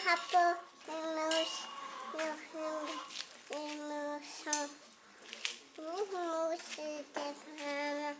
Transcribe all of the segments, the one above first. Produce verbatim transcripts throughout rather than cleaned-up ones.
apple, mouse, mouse, mouse,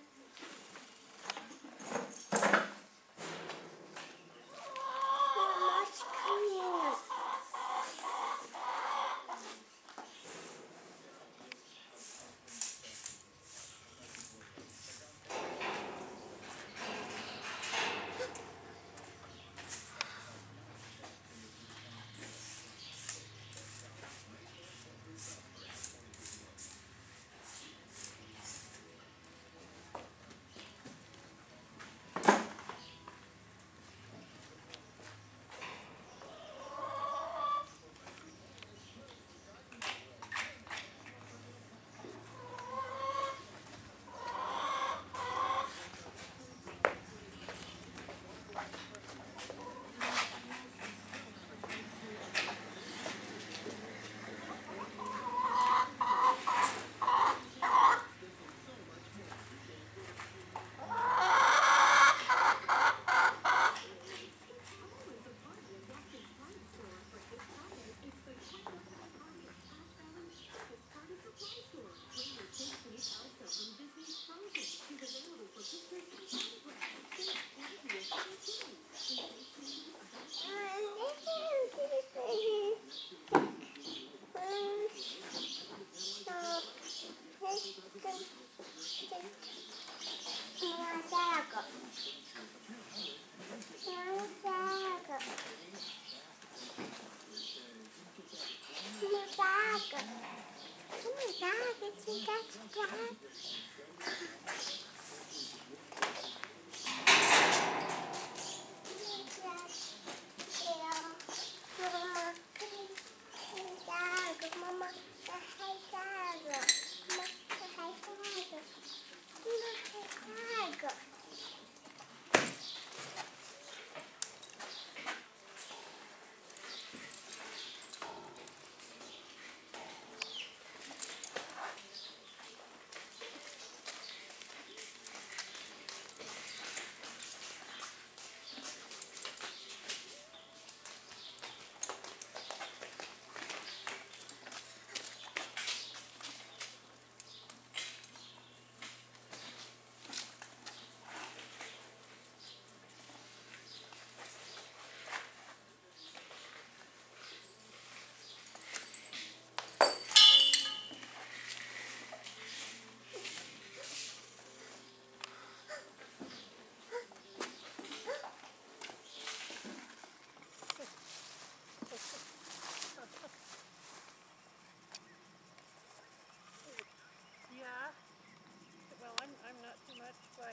Yeah. Well, I'm, I'm not too much, but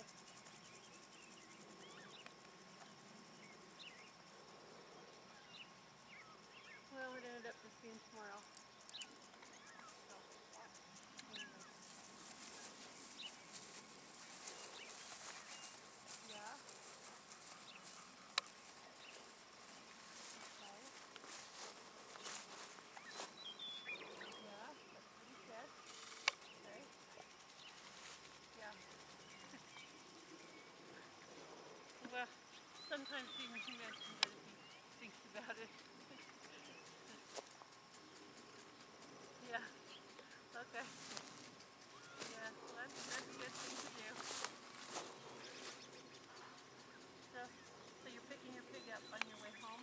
well, it ended up just being tomorrow. So, anyway. Yeah. Okay. Yeah, that's what he said. Okay. Yeah. Well, sometimes he, he mentions it if he thinks about it. Yeah. Okay. Yeah. Well, that's that's a good thing to do. So, so you're picking your pig up on your way home?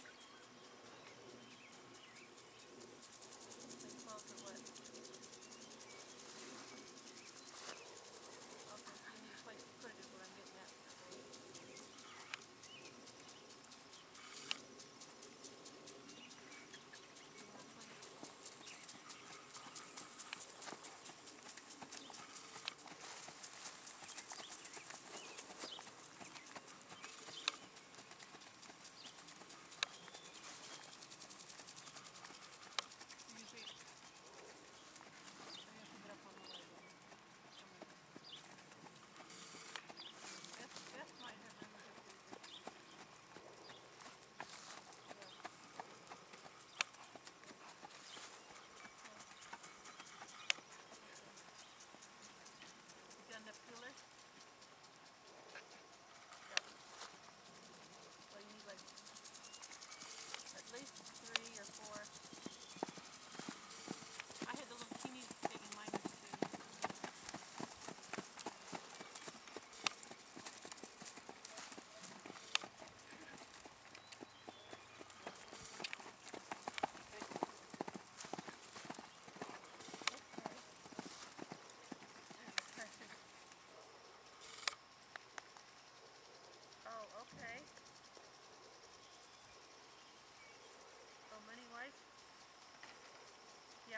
Like twelve or what? Okay, so you need a place to put it is what I'm getting at. Okay.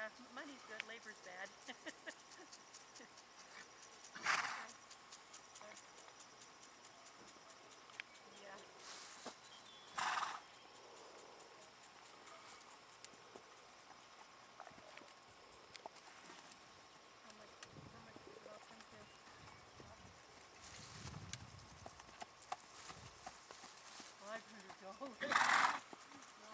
Yeah, m- money's good, labor's bad. Yeah. How much, how much did it all come to? Five hundred dollars. No.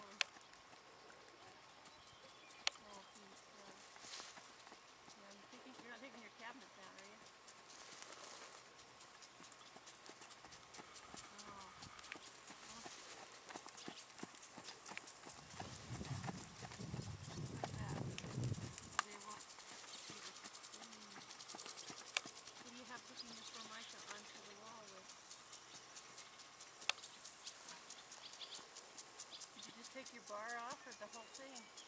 Oh, geez, yeah. Yeah, you're taking, you're not taking your cabinets down, are you? Oh. Oh. Like that. They won't see the screen. What do you have hooking your Formica onto the wall with? Did you just take your bar off or the whole thing?